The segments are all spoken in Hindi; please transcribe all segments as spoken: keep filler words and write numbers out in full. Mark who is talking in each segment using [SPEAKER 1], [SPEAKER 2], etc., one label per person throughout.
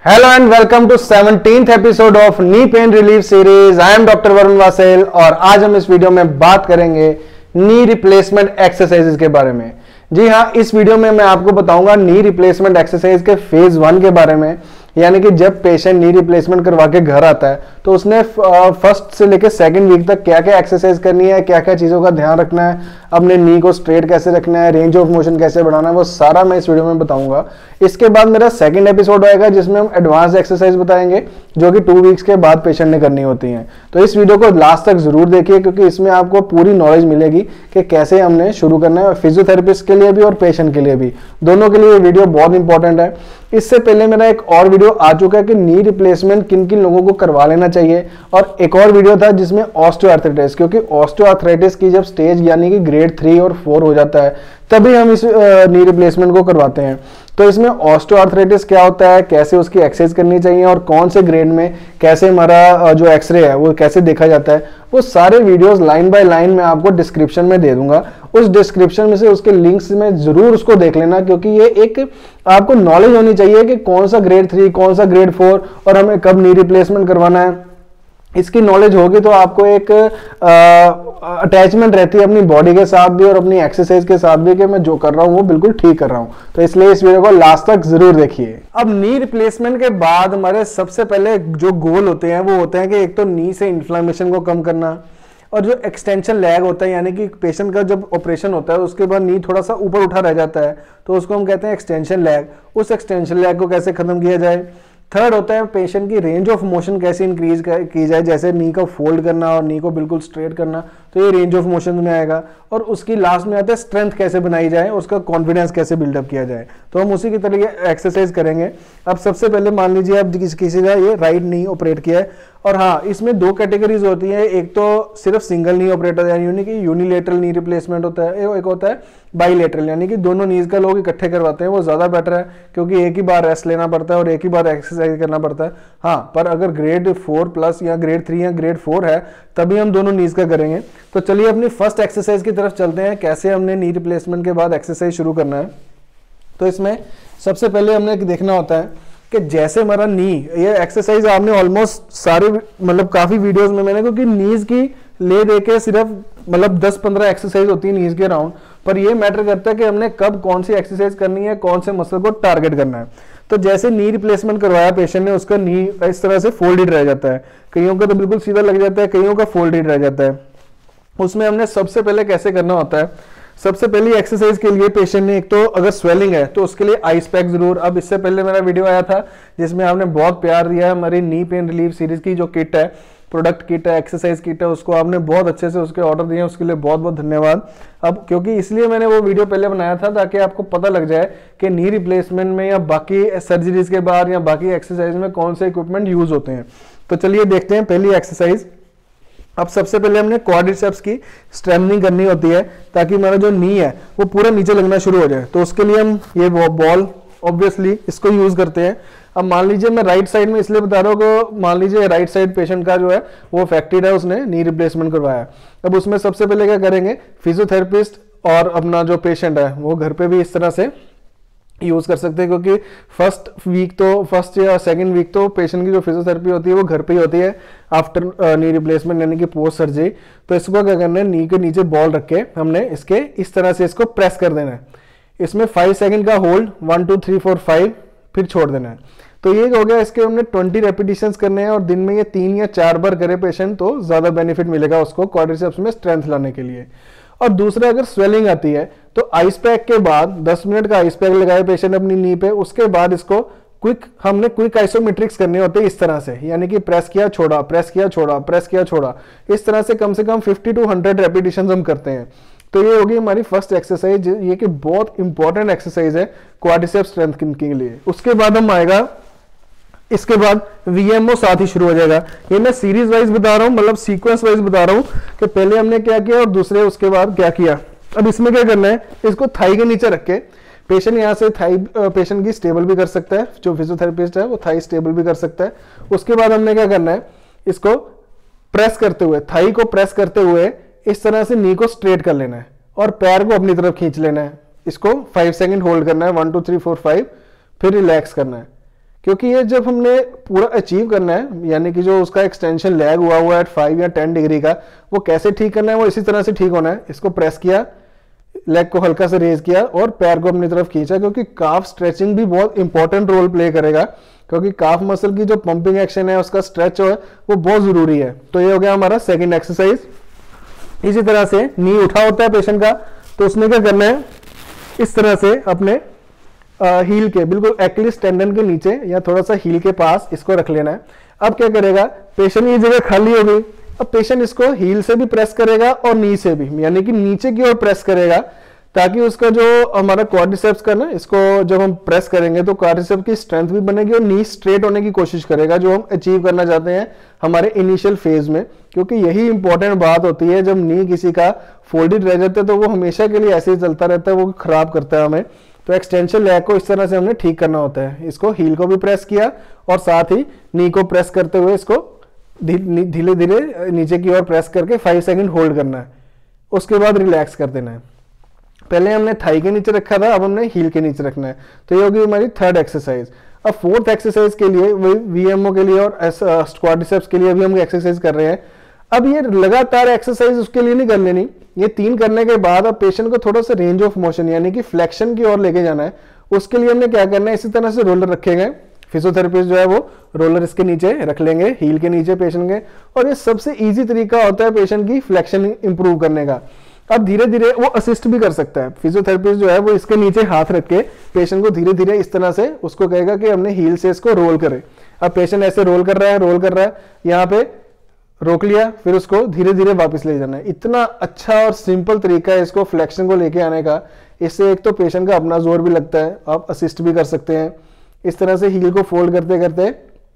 [SPEAKER 1] Hello and welcome to seventeenth episode of knee pain relief series. I am doctor Varun Vasel और आज हम इस वीडियो में बात करेंगे नी रिप्लेसमेंट एक्सरसाइजेज के बारे में। जी हाँ, इस वीडियो में मैं आपको बताऊंगा नी रिप्लेसमेंट एक्सरसाइज के फेज वन के बारे में, यानी कि जब पेशेंट नी रिप्लेसमेंट करवा के घर आता है तो उसने फर्स्ट से लेकर सेकंड वीक तक क्या क्या एक्सरसाइज करनी है, क्या क्या चीज़ों का ध्यान रखना है, अपने नी को स्ट्रेट कैसे रखना है, रेंज ऑफ मोशन कैसे बढ़ाना है, वो सारा मैं इस वीडियो में बताऊंगा। इसके बाद मेरा सेकंड एपिसोड आएगा जिसमें हम एडवांस एक्सरसाइज बताएंगे जो कि टू वीक्स के बाद पेशेंट ने करनी होती हैं। तो इस वीडियो को लास्ट तक जरूर देखिए क्योंकि इसमें आपको पूरी नॉलेज मिलेगी कि कैसे हमने शुरू करना है, फिजियोथेरेपिस्ट के लिए भी और पेशेंट के लिए भी, दोनों के लिए ये वीडियो बहुत इंपॉर्टेंट है। इससे पहले मेरा एक और वीडियो आ चुका है कि नी रिप्लेसमेंट किन किन लोगों को करवा लेना चाहिए, और एक और वीडियो था जिसमें ऑस्टियोआर्थराइटिस, क्योंकि ऑस्टियोआर्थराइटिस की जब स्टेज यानी कि ग्रेड थ्री और फोर हो जाता है तभी हम इस नी रिप्लेसमेंट को करवाते हैं। तो इसमें ऑस्टियोआर्थराइटिस क्या होता है, कैसे उसकी एक्सरसाइज करनी चाहिए और कौन से ग्रेड में कैसे हमारा जो एक्सरे है वो कैसे देखा जाता है, वो सारे वीडियोस लाइन बाय लाइन मैं आपको डिस्क्रिप्शन में दे दूंगा। उस डिस्क्रिप्शन में से उसके लिंक्स में जरूर उसको देख लेना क्योंककि ये एक आपको नॉलेज होनी चाहिए कि कौन सा ग्रेड थ्री, कौन सा ग्रेड फोर और हमें कब नी रिप्लेसमेंट करवाना है। इसकी नॉलेज होगी तो आपको एक अटैचमेंट रहती है अपनी बॉडी के साथ भी और अपनी एक्सरसाइज के साथ भी कि मैं जो कर रहा हूँ वो बिल्कुल ठीक कर रहा हूँ। तो इसलिए इस वीडियो को लास्ट तक जरूर देखिए। अब नी रिप्लेसमेंट के बाद हमारे सबसे पहले जो गोल होते हैं वो होते हैं कि एक तो नी से इन्फ्लेमेशन को कम करना, और जो एक्सटेंशन लैग होता है यानी कि पेशेंट का जब ऑपरेशन होता है उसके बाद नी थोड़ा सा ऊपर उठा रह जाता है तो उसको हम कहते हैं एक्सटेंशन लैग। उस एक्सटेंशन लैग को कैसे खत्म किया जाए। थर्ड होता है पेशेंट की रेंज ऑफ मोशन कैसे इंक्रीज की जाए, जैसे नी को फोल्ड करना और नी को बिल्कुल स्ट्रेट करना, तो ये रेंज ऑफ मोशन में आएगा। और उसकी लास्ट में आता है स्ट्रेंथ कैसे बनाई जाए, उसका कॉन्फिडेंस कैसे बिल्डअप किया जाए। तो हम उसी की तरह एक्सरसाइज करेंगे। अब सबसे पहले मान लीजिए अब किसी किसी का ये राइट नी ऑपरेट किया है, और हाँ इसमें दो कैटेगरीज होती है, एक तो सिर्फ सिंगल नी ऑपरेटर यानी कि यूनिलेटरल नी रिप्लेसमेंट होता है, एक होता है बाईलेटरल यानी कि दोनों नीज का लोग इकट्ठे करवाते हैं। वो ज्यादा बेटर है क्योंकि एक ही बार रेस्ट लेना पड़ता है और एक ही बार एक्सरसाइज करना पड़ता है। हाँ, पर अगर ग्रेड फोर प्लस या ग्रेड थ्री या ग्रेड फोर है तभी हम दोनों नीज का करेंगे। तो चलिए अपनी फर्स्ट एक्सरसाइज की तरफ चलते हैं, कैसे हमने नी रिप्लेसमेंट के बाद एक्सरसाइज शुरू करना है। तो इसमें सबसे पहले हमने देखना होता है कि जैसे हमारा नी, ये एक्सरसाइज आपने ऑलमोस्ट सारे मतलब काफी वीडियोस में मैंने, क्योंकि नीज की ले दे के सिर्फ मतलब दस पंद्रह एक्सरसाइज होती है नीज के राउंड, पर ये मैटर करता है कि हमने कब कौन सी एक्सरसाइज करनी है, कौन से मसल को टारगेट करना है। तो जैसे नी रिप्लेसमेंट करवाया पेशेंट ने, उसका नी इस तरह से फोल्डेड रह जाता है, कईयों का तो बिल्कुल सीधा लग जाता है, कईयों का फोल्डेड रह जाता है। उसमें हमने सबसे पहले कैसे करना होता है, सबसे पहली एक्सरसाइज के लिए पेशेंट ने एक तो अगर स्वेलिंग है तो उसके लिए आइस पैक जरूर। अब इससे पहले मेरा वीडियो आया था जिसमें आपने बहुत प्यार दिया है हमारी नी पेन रिलीफ सीरीज की जो किट है, प्रोडक्ट किट है, एक्सरसाइज किट है, उसको आपने बहुत अच्छे से उसके ऑर्डर दिए, उसके लिए बहुत बहुत धन्यवाद। अब क्योंकि इसलिए मैंने वो वीडियो पहले बनाया था ताकि आपको पता लग जाए कि नी रिप्लेसमेंट में या बाकी सर्जरीज के बाद या बाकी एक्सरसाइज में कौन से इक्विपमेंट यूज होते हैं। तो चलिए देखते हैं पहली एक्सरसाइज। अब सबसे पहले हमने क्वाड्रिसेप्स की स्ट्रेंथनिंग करनी होती है ताकि हमारा जो नी है वो पूरा नीचे लगना शुरू हो जाए। तो उसके लिए हम ये बॉल ऑब्वियसली इसको यूज करते हैं। अब मान लीजिए मैं राइट साइड में इसलिए बता रहा हूँ कि मान लीजिए राइट साइड पेशेंट का जो है वो अफेक्टेड है, उसने नी रिप्लेसमेंट करवाया। अब उसमें सबसे पहले क्या करेंगे, फिजियोथेरेपिस्ट और अपना जो पेशेंट है वो घर पे भी इस तरह से यूज कर सकते हैं, क्योंकि फर्स्ट वीक तो फर्स्ट या सेकंड वीक तो पेशेंट की जो फिजियोथेरेपी होती है वो घर पे ही होती है आफ्टर नी रिप्लेसमेंट यानी कि पोस्ट सर्जरी। तो इसको क्या करना है, नी के नीचे बॉल रख के हमने इसके इस तरह से इसको प्रेस कर देना है। इसमें फाइव सेकंड का hold, one two three four five, फिर छोड़ देना है। तो ये हो गया, इसके हमने ट्वेंटी रेपिटेशंस करने हैं और दिन में ये तीन या चार बार करे पेशेंट तो ज्यादा बेनिफिट मिलेगा उसको क्वाड्रिसेप्स में स्ट्रेंथ लाने के लिए। और दूसरा, अगर स्वेलिंग आती है तो आइस पैक के बाद दस मिनट का आइस पैक लगाए पेशेंट अपनी नी पे, उसके बाद इसको क्विक हमने क्विक आइसोमेट्रिक्स करने होते हैं इस तरह से, यानी कि प्रेस किया छोड़ा, प्रेस किया छोड़ा, प्रेस किया छोड़ा, इस तरह से कम से कम फिफ्टी टू हंड्रेड रेपिटेशंस हम करते हैं। तो ये होगी हमारी फर्स्ट एक्सरसाइज, ये कि बहुत इंपॉर्टेंट एक्सरसाइज है क्वाड्रिसेप्स स्ट्रेंथ के लिए। उसके बाद हम आएगा, इसके बाद वीएमओ साथ ही शुरू हो जाएगा। ये मैं सीरीज वाइज बता रहा हूँ, मतलब सीक्वेंस वाइज बता रहा हूँ कि पहले हमने क्या किया और दूसरे उसके बाद क्या किया। अब इसमें क्या करना है, इसको थाई के नीचे रख के पेशेंट यहाँ से थाई पेशेंट की स्टेबल भी कर सकता है, जो फिजियोथेरेपिस्ट है वो थाई स्टेबल भी कर सकता है। उसके बाद हमने क्या करना है, इसको प्रेस करते हुए, थाई को प्रेस करते हुए इस तरह से नी को स्ट्रेट कर लेना है और पैर को अपनी तरफ खींच लेना है। इसको फाइव सेकंड होल्ड करना है, one two three four five, फिर रिलैक्स करना है। क्योंकि ये जब हमने पूरा अचीव करना है, यानी कि जो उसका एक्सटेंशन लैग हुआ हुआ है फाइव या टेन डिग्री का, वो कैसे ठीक करना है, वो इसी तरह से ठीक होना है। इसको प्रेस किया, लेग को हल्का से रेज किया और पैर को अपनी तरफ खींचा, क्योंकि काफ स्ट्रेचिंग भी बहुत इंपॉर्टेंट रोल प्ले करेगा, क्योंकि काफ मसल की जो पंपिंग एक्शन है उसका स्ट्रेच है वो बहुत जरूरी है। तो ये हो गया हमारा सेकंड एक्सरसाइज। इसी तरह से नी उठा होता है पेशेंट का, तो उसने क्या करना है, इस तरह से अपने हील के बिल्कुल एक्लिस टेंडन के नीचे या थोड़ा सा हील के पास इसको रख लेना है। अब क्या करेगा, पेशेंट ये जगह खाली हो गई, अब पेशेंट इसको हील से भी प्रेस करेगा और नी से भी, यानी कि नीचे की ओर प्रेस करेगा, ताकि उसका जो हमारा क्वाड्रिसेप्स का ना, इसको जब हम प्रेस करेंगे तो क्वाड्रिसेप्स की स्ट्रेंथ भी बनेगी और नी स्ट्रेट होने की कोशिश करेगा, जो हम अचीव करना चाहते हैं हमारे इनिशियल फेज में। क्योंकि यही इंपॉर्टेंट बात होती है, जब नी किसी का फोल्डेड रह जाता है तो वो हमेशा के लिए ऐसे ही चलता रहता है, वो खराब करता है हमें। तो एक्सटेंशन लैग को इस तरह से हमने ठीक करना होता है। इसको हील को भी प्रेस किया और साथ ही नी को प्रेस करते हुए इसको धीरे धीरे नीचे की ओर प्रेस करके फाइव सेकंड होल्ड करना है। उसके बाद रिलैक्स कर देना है। पहले हमने थाई के नीचे रखा था, अब हमने हील के नीचे रखना है। तो ये होगी हमारी थर्ड एक्सरसाइज। अब फोर्थ एक्सरसाइज के लिए वही वीएमओ के लिए और क्वाड्रिसेप्स के लिए भी हम एक्सरसाइज कर रहे हैं। अब ये लगातार एक्सरसाइज उसके लिए नहीं कर लेनी, ये तीन करने के बाद अब पेशेंट को थोड़ा सा रेंज ऑफ मोशन यानी कि फ्लेक्शन की ओर लेके जाना है। उसके लिए हमने क्या करना है, इसी तरह से रोलर रखे गए, फिजियोथेरेपिस्ट जो है वो रोलर इसके नीचे रख लेंगे, हील के नीचे पेशेंट के। और ये सबसे इजी तरीका होता है पेशेंट की फ्लेक्शन इंप्रूव करने का। अब धीरे धीरे वो असिस्ट भी कर सकता है, फिजियोथेरेपिस्ट जो है वो इसके नीचे हाथ रख के पेशेंट को धीरे धीरे इस तरह से उसको कहेगा कि हमने हील से इसको रोल करे। अब पेशेंट ऐसे रोल कर रहा है रोल कर रहा है यहाँ पे रोक लिया, फिर उसको धीरे धीरे वापस ले जाना है। इतना अच्छा और सिंपल तरीका है इसको फ्लेक्शन को लेके आने का। इससे एक तो पेशेंट का अपना जोर भी लगता है, आप असिस्ट भी कर सकते हैं। इस तरह से हील को फोल्ड करते करते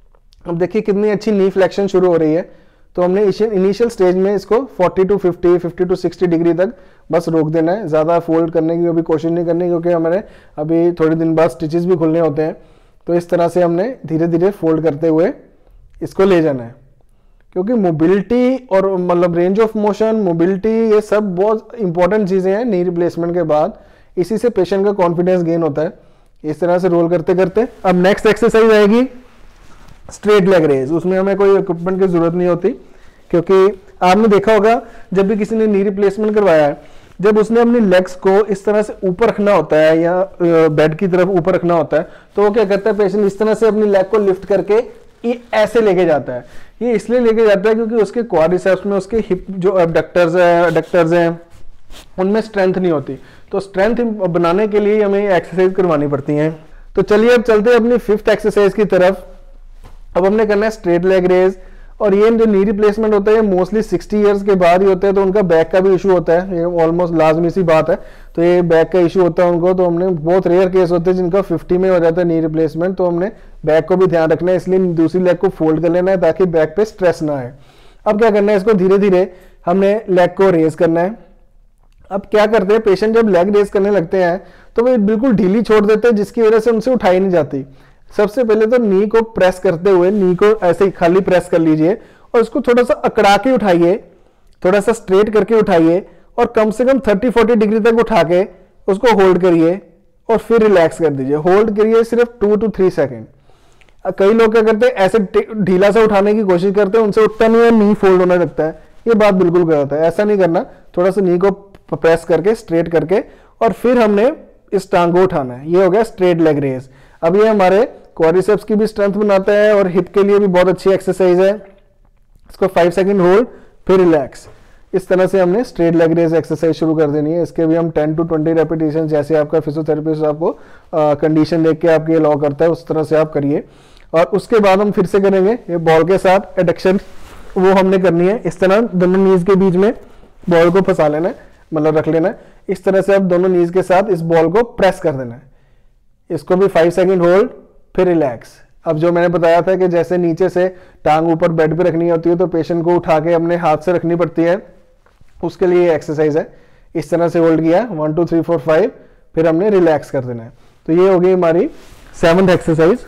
[SPEAKER 1] अब देखिए कितनी अच्छी नी फ्लेक्शन शुरू हो रही है। तो हमने इनिशियल स्टेज में इसको forty to fifty, fifty to sixty degree तक बस रोक देना है, ज़्यादा फोल्ड करने की अभी कोशिश नहीं करनी, क्योंकि हमारे अभी थोड़े दिन बाद स्टिचेस भी खुलने होते हैं। तो इस तरह से हमने धीरे धीरे फोल्ड करते हुए इसको ले जाना है, क्योंकि मोबिलिटी और मतलब रेंज ऑफ मोशन, मोबिलिटी, ये सब बहुत इंपॉर्टेंट चीज़ें हैं नी रिप्लेसमेंट के बाद। इसी से पेशेंट का कॉन्फिडेंस गेन होता है। इस तरह से रोल करते करते अब नेक्स्ट एक्सरसाइज आएगी स्ट्रेट लेग रेज। उसमें हमें कोई इक्विपमेंट की जरूरत नहीं होती, क्योंकि आपने देखा होगा जब भी किसी ने नी रिप्लेसमेंट करवाया है, जब उसने अपनी लेग्स को इस तरह से ऊपर रखना होता है या बेड की तरफ ऊपर रखना होता है, तो वो क्या करता है, पेशेंट इस तरह से अपनी लेग को लिफ्ट करके ये ऐसे लेके जाता है। ये इसलिए लेके जाता है क्योंकि उसके क्वाड्रिसेप्स में उसके हिप जो एबडक्टर्स हैं एडक्टर्स हैं उनमें स्ट्रेंथ नहीं होती। तो स्ट्रेंथ बनाने के लिए हमें एक्सरसाइज करवानी पड़ती हैं। तो चलिए अब चलते हैं अपनी फिफ्थ एक्सरसाइज की तरफ। अब हमने करना है स्ट्रेट लेग रेज। और ये जो नी रिप्लेसमेंट होता है मोस्टली सिक्सटी इयर्स के बाद ही होता है, तो उनका बैक का भी इशू होता है, ये ऑलमोस्ट लाजमी सी बात है। तो ये बैक का इशू होता है उनको, तो हमने बहुत रेयर केस होते हैं जिनका फिफ्टी में हो जाता है नी रिप्लेसमेंट, तो हमने बैक को भी ध्यान रखना है, इसलिए दूसरी लेग को फोल्ड कर लेना है ताकि बैक पे स्ट्रेस ना आए। अब क्या करना है, इसको धीरे धीरे हमने लेग को रेज करना है। अब क्या करते हैं, पेशेंट जब लेग रेज करने लगते हैं तो वो बिल्कुल ढीली छोड़ देते हैं, जिसकी वजह से उनसे उठाई नहीं जाती। सबसे पहले तो नी को प्रेस करते हुए नी को ऐसे ही खाली प्रेस कर लीजिए और इसको थोड़ा सा अकड़ा के उठाइए, थोड़ा सा स्ट्रेट करके उठाइए और कम से कम थर्टी फोर्टी डिग्री तक उठा के उसको होल्ड करिए और फिर रिलैक्स कर दीजिए। होल्ड करिए सिर्फ टू टू थ्री सेकेंड। कई लोग क्या करते हैं, ऐसे ढीला सा उठाने की कोशिश करते हैं, उनसे उठता नहीं है, नी फोल्ड होने लगता है। ये बात बिल्कुल गलत है, ऐसा नहीं करना। थोड़ा सा नी को प्रेस करके स्ट्रेट करके और फिर हमने इस टांग को उठाना है। ये हो गया स्ट्रेट लेग रेज। अब ये हमारे क्वाड्रिसेप्स की भी स्ट्रेंथ बनाता है और हिप के लिए भी बहुत अच्छी एक्सरसाइज है। इसको फाइव सेकंड होल्ड फिर रिलैक्स। इस तरह से हमने स्ट्रेट लेग रेज एक्सरसाइज शुरू कर देनी है। इसके भी हम टेन टू ट्वेंटी रेपिटेशन, जैसे आपका फिजियोथेरेपिस्ट आपको कंडीशन देख के आपके अलाउ करता है उस तरह से आप करिए। और उसके बाद हम फिर से करेंगे ये बॉल के साथ एडक्शन, वो हमने करनी है। इस तरह दोनों नीज के बीच में बॉल को फंसा लेना है, मतलब रख लेना है। इस तरह से आप दोनों नीज के साथ इस बॉल को प्रेस कर देना है। इसको भी फाइव सेकंड होल्ड फिर रिलैक्स। अब जो मैंने बताया था कि जैसे नीचे से टांग ऊपर बेड पे रखनी होती है तो पेशेंट को उठा के अपने हाथ से रखनी पड़ती है, उसके लिए एक्सरसाइज है। इस तरह से होल्ड किया one two three four five, फिर हमने रिलैक्स कर देना है। तो ये हो गई हमारी seventh exercise.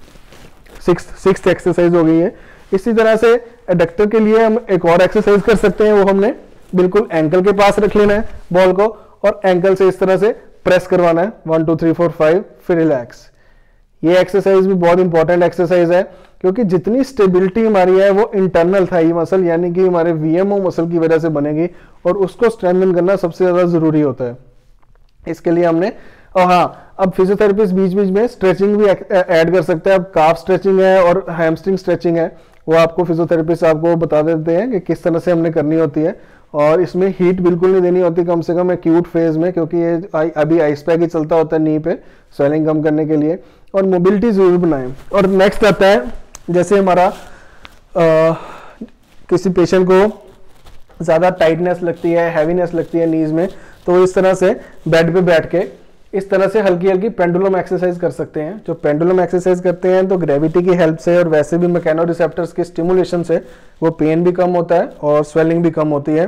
[SPEAKER 1] Six six exercise हो गई है। इसी तरह से एडक्टर के लिए हम एक और एक्सरसाइज कर सकते हैं। वो हमने बिल्कुल एंकल के पास रख लेना है बॉल को और एंकल से इस तरह से प्रेस करवाना है one two three four five, फिर रिलैक्स। ये एक्सरसाइज भी बहुत इंपॉर्टेंट एक्सरसाइज है, क्योंकि जितनी स्टेबिलिटी हमारी है वो इंटरनल थाई मसल यानी कि हमारे वीएमओ मसल की वजह से बनेगी, और उसको स्ट्रेंथन करना सबसे ज़्यादा ज़रूरी होता है। इसके लिए हमने, और हाँ, अब फिजियोथेरेपिस्ट बीच बीच में स्ट्रेचिंग भी ऐड कर सकते हैं। अब काफ स्ट्रेचिंग है और हैमस्ट्रिंग स्ट्रेचिंग है, वो आपको फिजियोथेरेपिस्ट आपको बता देते हैं कि किस तरह से हमने करनी होती है। और इसमें हीट बिल्कुल नहीं देनी होती, कम से कम एक्यूट फेज में, क्योंकि ये अभी आइस पैक ही चलता होता है नी पे स्वेलिंग कम करने के लिए। और मोबिलिटी जरूर बनाएं। और नेक्स्ट आता है, जैसे हमारा आ, किसी पेशेंट को ज़्यादा टाइटनेस लगती है, हैवीनेस लगती है नीज में, तो इस तरह से बेड पे बैठ के इस तरह से हल्की हल्की पेंडुलम एक्सरसाइज कर सकते हैं। जो पेंडुलम एक्सरसाइज करते हैं तो ग्रेविटी की हेल्प से और वैसे भी मैकेनो रिसेप्टर्स के स्टिमुलेशन से वो पेन भी कम होता है और स्वेलिंग भी कम होती है,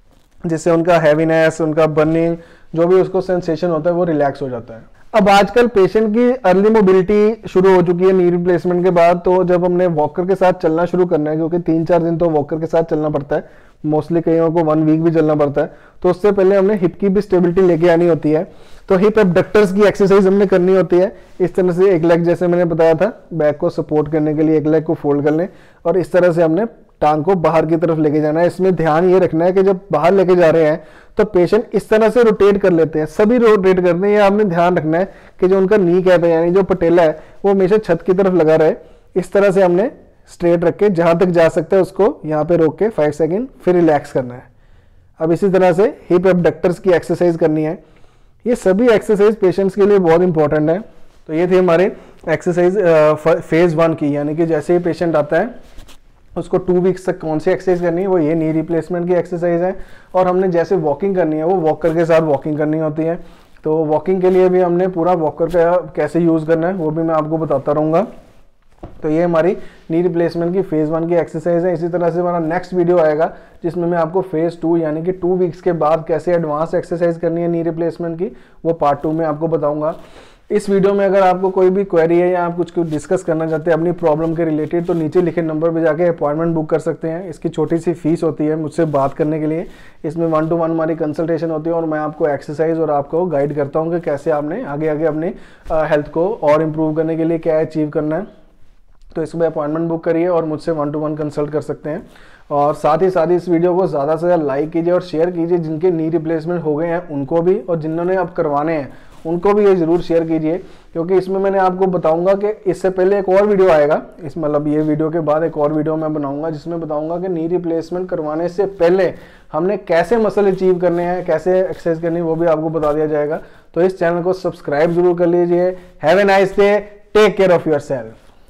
[SPEAKER 1] जिससे उनका हैवीनेस, उनका बर्निंग, जो भी उसको सेंसेशन होता है वो रिलैक्स हो जाता है। अब आजकल पेशेंट की अर्ली मोबिलिटी शुरू हो चुकी है नी रिप्लेसमेंट के बाद, तो जब हमने वॉकर के साथ चलना शुरू करना है, क्योंकि तीन चार दिन तो वॉकर के साथ चलना पड़ता है, मोस्टली कईयों को वन वीक भी चलना पड़ता है, तो उससे पहले हमने हिप की भी स्टेबिलिटी लेके आनी होती है। तो हिप एबडक्टर्स की एक्सरसाइज हमने करनी होती है। इस तरह से एक लेग, जैसे मैंने बताया था, बैक को सपोर्ट करने के लिए एक लेग को फोल्ड कर लें और इस तरह से हमने टांग को बाहर की तरफ लेके जाना है। इसमें ध्यान ये रखना है कि जब बाहर लेके जा रहे हैं तो पेशेंट इस तरह से रोटेट कर लेते हैं, सभी रोटेट करते हैं। ये आपने ध्यान रखना है कि जो उनका नी कैप है यानी जो पटेला है वो हमेशा छत की तरफ लगा रहे। इस तरह से हमने स्ट्रेट रख के जहां तक जा सकता है उसको यहाँ पे रोक के फाइव सेकेंड फिर रिलैक्स करना है। अब इसी तरह से हिप एबडक्टर्स की एक्सरसाइज करनी है। ये सभी एक्सरसाइज पेशेंट्स के लिए बहुत इंपॉर्टेंट है। तो ये थे हमारे एक्सरसाइज फेज वन की, यानी कि जैसे ही पेशेंट आता है उसको टू वीक्स तक कौन सी एक्सरसाइज करनी है, वो ये नी रिप्लेसमेंट की एक्सरसाइज है। और हमने जैसे वॉकिंग करनी है वो वॉकर के साथ वॉकिंग करनी होती है। तो वॉकिंग के लिए भी हमने पूरा वॉकर का कैसे यूज़ करना है वो भी मैं आपको बताता रहूँगा। तो ये हमारी नी रिप्लेसमेंट की फेज वन की एक्सरसाइज है। इसी तरह से हमारा नेक्स्ट वीडियो आएगा जिसमें मैं आपको फेज टू यानी कि टू वीक्स के बाद कैसे एडवांस एक्सरसाइज करनी है नी रिप्लेसमेंट की, वो पार्ट टू में आपको बताऊंगा। इस वीडियो में अगर आपको कोई भी क्वेरी है या आप कुछ कुछ डिस्कस करना चाहते हैं अपनी प्रॉब्लम के रिलेटेड, तो नीचे लिखे नंबर पे जाके अपॉइंटमेंट बुक कर सकते हैं। इसकी छोटी सी फीस होती है मुझसे बात करने के लिए। इसमें वन टू वन हमारी कंसल्टेशन होती है और मैं आपको एक्सरसाइज और आपको गाइड करता हूँ कि कैसे आपने आगे आगे अपनी हेल्थ को और इम्प्रूव करने के लिए क्या अचीव करना है। तो इसमें अपॉइंटमेंट बुक करिए और मुझसे वन टू वन कंसल्ट कर सकते हैं। और साथ ही साथ इस वीडियो को ज़्यादा से ज़्यादा लाइक कीजिए और शेयर कीजिए। जिनके नी रिप्लेसमेंट हो गए हैं उनको भी, और जिन्होंने अब करवाने हैं उनको भी ये ज़रूर शेयर कीजिए, क्योंकि इसमें मैंने आपको बताऊंगा कि इससे पहले एक और वीडियो आएगा, इस मतलब ये वीडियो के बाद एक और वीडियो मैं बनाऊंगा जिसमें बताऊंगा कि नी रिप्लेसमेंट करवाने से पहले हमने कैसे मसल अचीव करने हैं, कैसे एक्सरसाइज करनी है, वो भी आपको बता दिया जाएगा। तो इस चैनल को सब्सक्राइब जरूर कर लीजिए। Have a nice day, take care of your self.